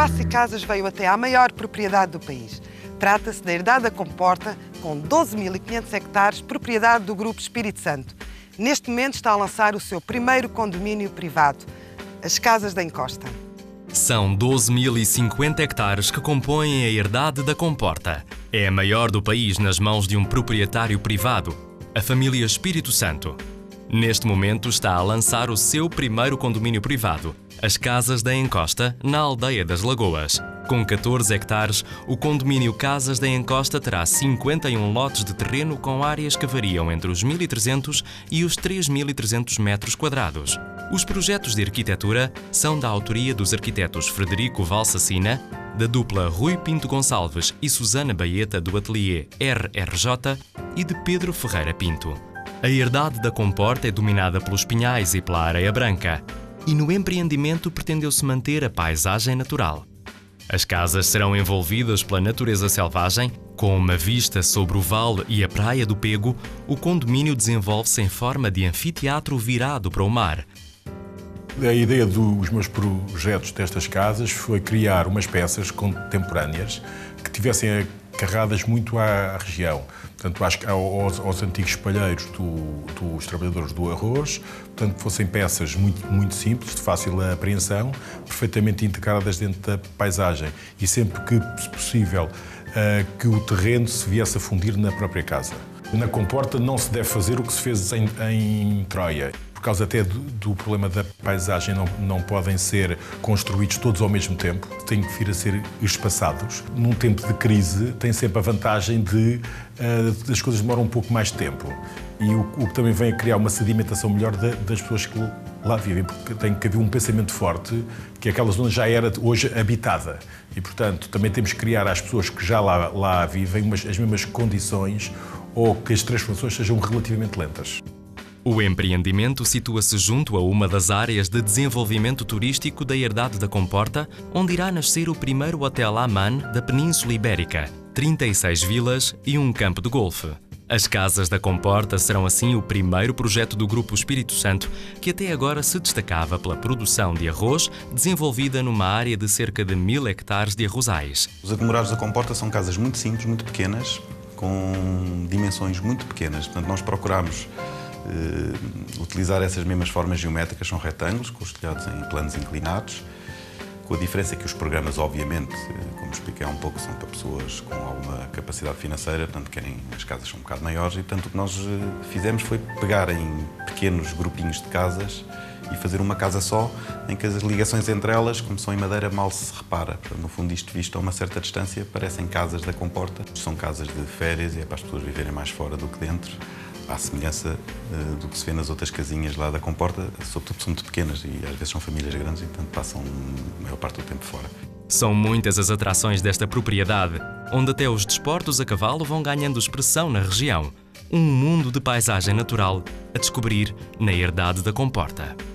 Espaço e Casas veio até à maior propriedade do país. Trata-se da Herdade da Comporta, com 12.500 hectares, propriedade do Grupo Espírito Santo. Neste momento está a lançar o seu primeiro condomínio privado, as Casas da Encosta. São 12.050 hectares que compõem a Herdade da Comporta. É a maior do país nas mãos de um proprietário privado, a família Espírito Santo. Neste momento está a lançar o seu primeiro condomínio privado, as Casas da Encosta, na Aldeia das Lagoas. Com 14 hectares, o condomínio Casas da Encosta terá 51 lotes de terreno com áreas que variam entre os 1.300 e os 3.300 metros quadrados. Os projetos de arquitetura são da autoria dos arquitetos Frederico Valsacina, da dupla Rui Pinto Gonçalves e Susana Baeta do ateliê RRJ e de Pedro Ferreira Pinto. A Herdade da Comporta é dominada pelos pinhais e pela areia branca, e no empreendimento pretendeu-se manter a paisagem natural. As casas serão envolvidas pela natureza selvagem, com uma vista sobre o vale e a praia do Pego. O condomínio desenvolve-se em forma de anfiteatro virado para o mar. A ideia dos meus projetos destas casas foi criar umas peças contemporâneas que tivessem agarradas muito à região, portanto, aos antigos espalheiros dos trabalhadores do arroz, portanto, que fossem peças muito simples, de fácil apreensão, perfeitamente integradas dentro da paisagem e sempre que possível que o terreno se viesse a fundir na própria casa. Na Comporta não se deve fazer o que se fez em Troia. Por causa até do problema da paisagem, não podem ser construídos todos ao mesmo tempo, têm que vir a ser espaçados. Num tempo de crise, tem sempre a vantagem de as coisas demoram um pouco mais de tempo. E o que também vem a criar uma sedimentação melhor das pessoas que lá vivem, porque tem que haver um pensamento forte que aquela zona já era hoje habitada. E, portanto, também temos que criar às pessoas que já lá vivem as mesmas condições ou que as transformações sejam relativamente lentas. O empreendimento situa-se junto a uma das áreas de desenvolvimento turístico da Herdade da Comporta, onde irá nascer o primeiro hotel Aman da Península Ibérica, 36 vilas e um campo de golfe. As Casas da Comporta serão assim o primeiro projeto do Grupo Espírito Santo, que até agora se destacava pela produção de arroz, desenvolvida numa área de cerca de 1.000 hectares de arrozais. Os aglomerados da Comporta são casas muito simples, muito pequenas, com dimensões muito pequenas. Portanto, nós procuramos utilizar essas mesmas formas geométricas, são retângulos, com os telhados em planos inclinados, com a diferença que os programas, obviamente, como expliquei há um pouco, são para pessoas com alguma capacidade financeira, portanto, as casas são um bocado maiores, e portanto o que nós fizemos foi pegar em pequenos grupinhos de casas e fazer uma casa só, em que as ligações entre elas, como são em madeira, mal se repara. Portanto, no fundo, isto visto a uma certa distância, parecem casas da Comporta. São casas de férias e é para as pessoas viverem mais fora do que dentro, à semelhança do que se vê nas outras casinhas lá da Comporta, sobretudo são muito pequenas e às vezes são famílias grandes e, portanto, passam a maior parte do tempo fora. São muitas as atrações desta propriedade, onde até os desportos a cavalo vão ganhando expressão na região. Um mundo de paisagem natural a descobrir na Herdade da Comporta.